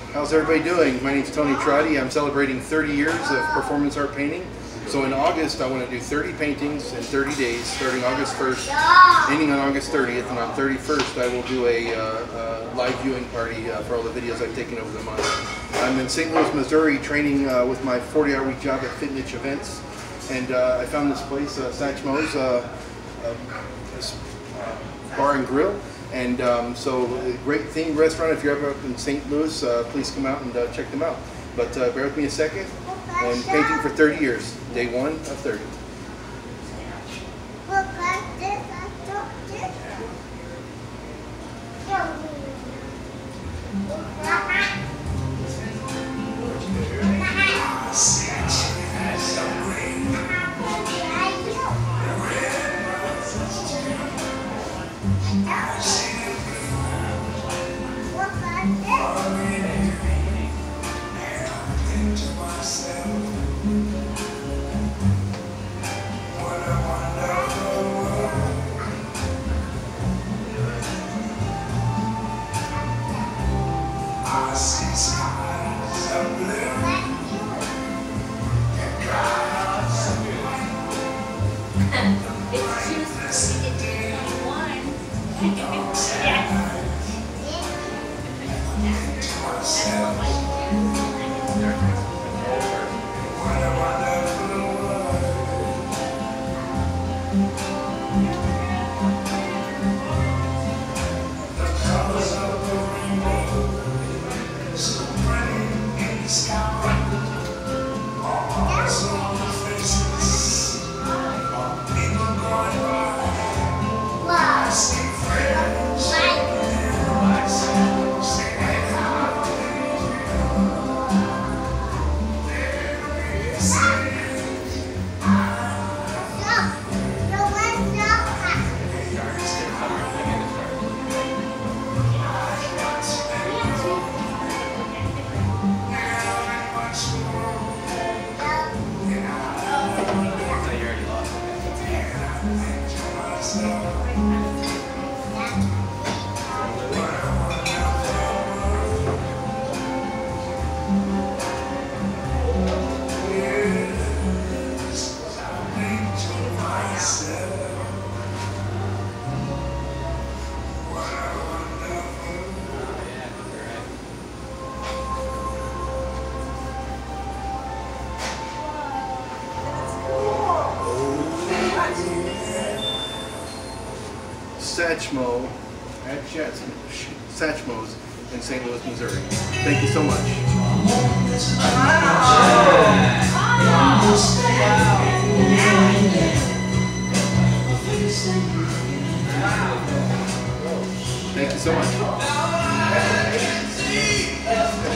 How's everybody doing? My name's Tony Trotti. I'm celebrating 30 years of performance art painting. So in August, I want to do 30 paintings in 30 days, starting August 1st, ending on August 30th, and on 31st, I will do a live viewing party for all the videos I've taken over the month. I'm in St. Louis, Missouri, training with my 40-hour-week job at Fit Niche Events, and I found this place, Satchmo's Bar and Grill. And so, great themed restaurant. If you're ever up in St. Louis, please come out and check them out. But bear with me a second. And painting for 30 years, day 1 of 30. Satchmo at Satchmo's in St. Louis, Missouri. Thank you so much. Thank you so much.